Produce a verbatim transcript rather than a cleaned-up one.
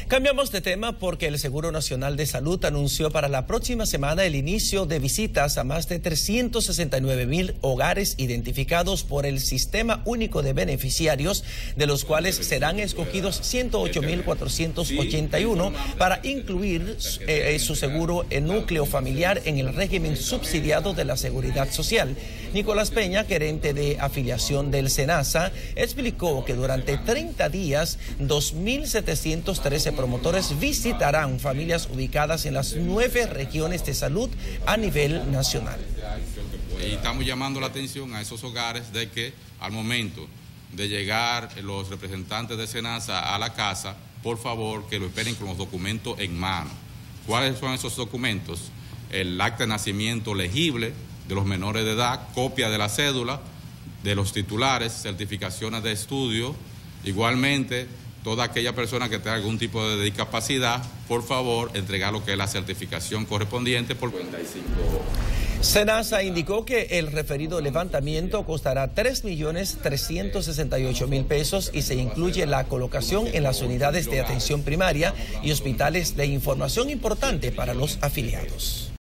Cambiamos de tema porque el Seguro Nacional de Salud anunció para la próxima semana el inicio de visitas a más de trescientos sesenta y nueve mil hogares identificados por el Sistema Único de Beneficiarios, de los cuales serán escogidos ciento ocho mil cuatrocientos ochenta y uno para incluir eh, su seguro en núcleo familiar en el régimen subsidiado de la Seguridad Social. Nicolás Peña, gerente de afiliación del SENASA, explicó que durante treinta días, dos mil setecientos trece promotores visitarán familias ubicadas en las nueve regiones de salud a nivel nacional. Y estamos llamando la atención a esos hogares de que al momento de llegar los representantes de SENASA a la casa, por favor que lo esperen con los documentos en mano. ¿Cuáles son esos documentos? El acta de nacimiento legible de los menores de edad, copia de la cédula de los titulares, certificaciones de estudio, igualmente toda aquella persona que tenga algún tipo de discapacidad, por favor, entregar lo que es la certificación correspondiente por cuarenta y cinco. SENASA indicó que el referido levantamiento costará tres millones trescientos sesenta y ocho mil pesos y se incluye la colocación en las unidades de atención primaria y hospitales de información importante para los afiliados.